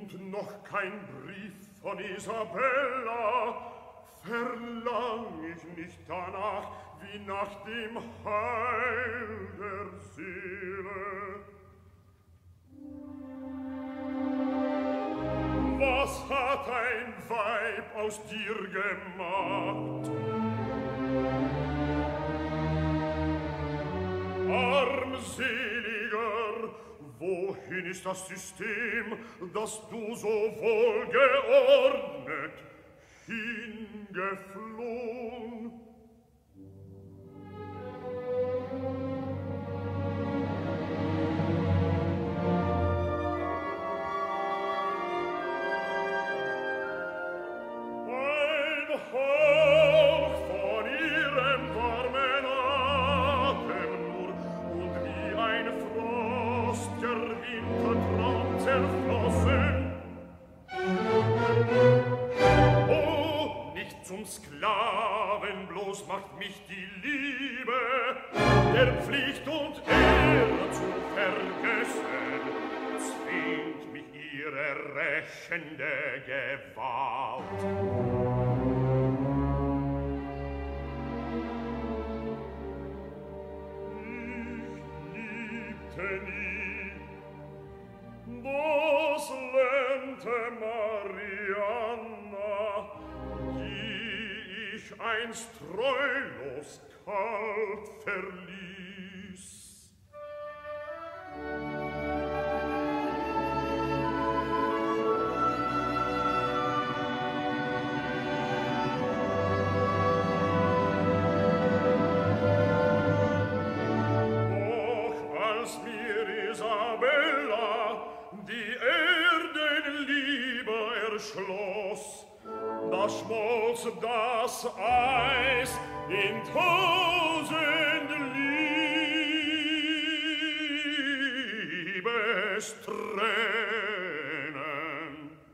Und noch kein Brief von Isabella, verlang ich nicht danach, wie nach dem Heil der Seele. Was hat ein Weib aus dir gemacht? Armseliger, wohin ist das System, das du so wohlgeordnet hingeflohen? Ein Hauch von ihrem warmen Atem nur und wie ein frostiger Wintertraum zerflossen. Oh, nicht zum Sklaven bloß macht mich die Liebe, der Pflicht und Ehre zu vergessen, zwingt mich ihre rächende Gewalt. Nie, das lernte Marianna, die ich einst treulos kalt verließ. Da schmolz das Eis in tausend Liebestränen.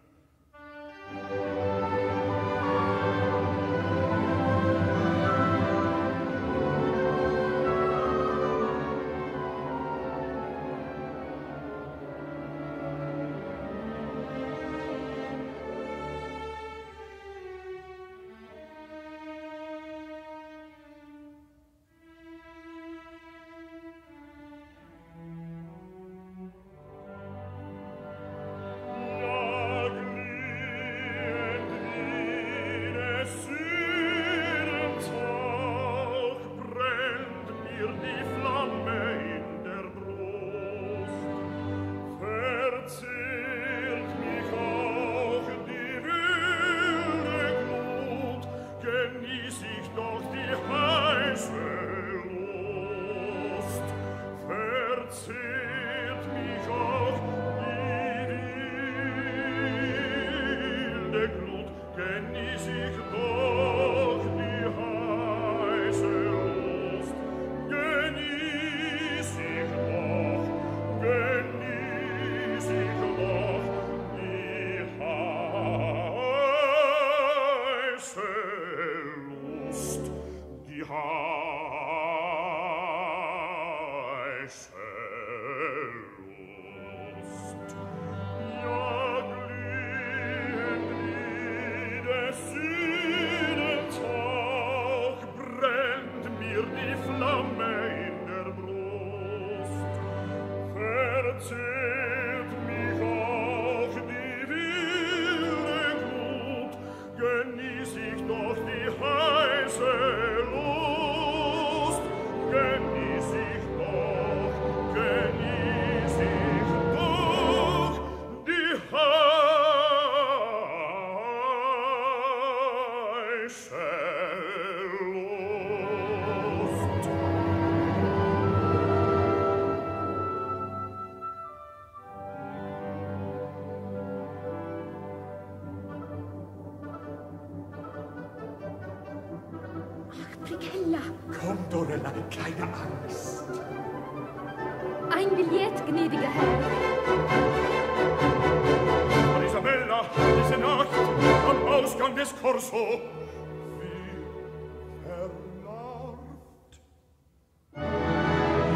Keine Angst. Ein Billett, gnädiger Herr. Von Isabella, diese Nacht, am Ausgang des Corso, wie verlarvt.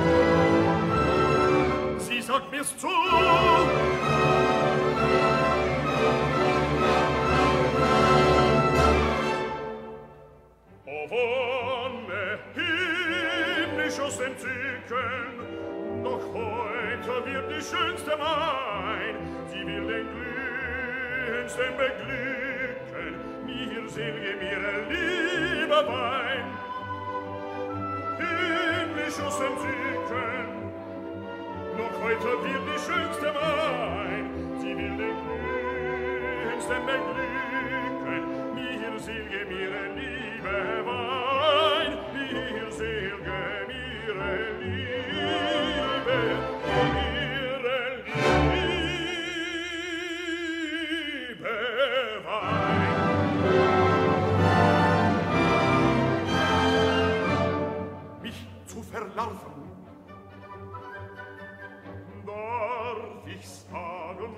Sie sagt mir's zu. glühendsten beglücken, mir selge mir lieber Wein. Himmlisch aus entzücken, noch heute wird die schönste mein. Sie will den glühendsten beglücken, mir selge mir liebe Wein, mir selge mir liebe, verlaufen. Darf ich sagen,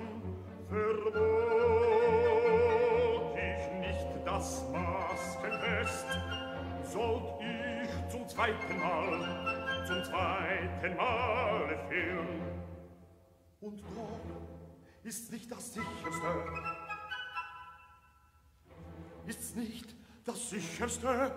verbot ich nicht das Maskenfest, sollt ich zum zweiten Mal fehlen. Und doch ist's nicht das Sicherste. Ist's nicht das Sicherste?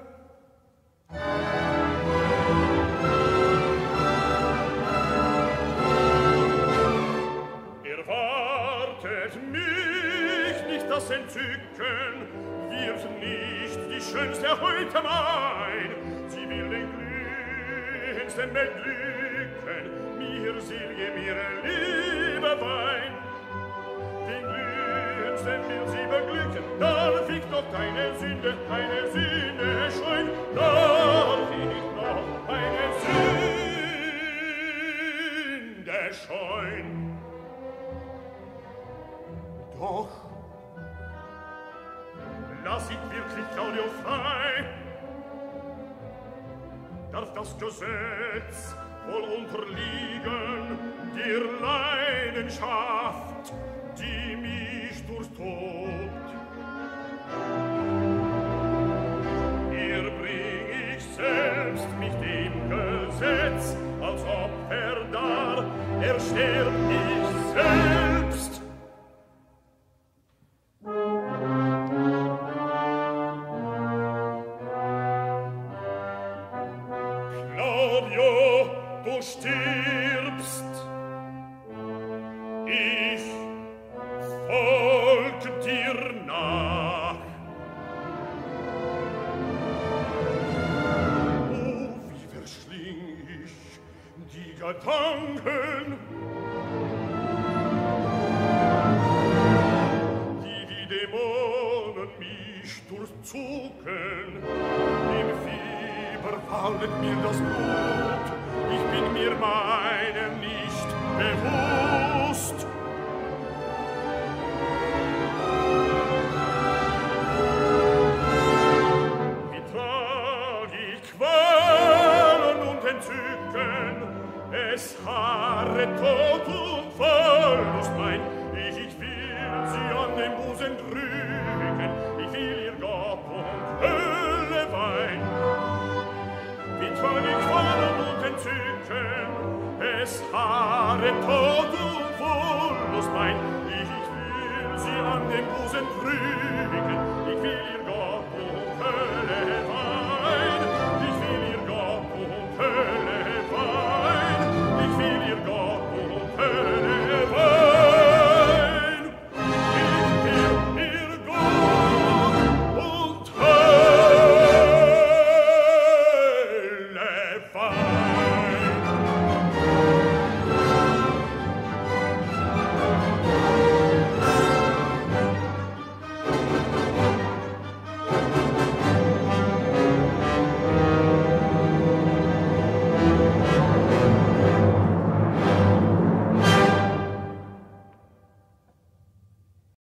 Erwartet mich nicht das Entzücken, wird nicht die schönste heute mein. Sie will den glühendsten beglücken, mir selge mir liebe Wein. Den glühendsten will sie beglücken, darf ich doch keine Sünde scheuen, darf ich noch eine Sünde scheuen. Doch lass ich wirklich Claudio frei, darf das Gesetz wohl unterliegen der Leidenschaft, die mich durchtobt. Hier bring ich selbst mich dem Gesetz, als Opfer dar, sterb ich selbst. Du stirbst, ich folg dir nach. Oh, wie verschling ich die Gedanken, die wie Dämonen mich durchzucken. Im Fieber fallet mir das Blut, ich bin mir meinem nicht bewusst. Wie trag ich Qualen und Entzücken, es harre Tod und Verlust mein. Ich will sie an den Busen drücken, ich will ihr Gott und Hölle Wein. Wie trag ich Qualen und Entzücken, es harre Tod und Verlust mein. Ich will sie an den Busen drücken, ich will ihr Gott und Hölle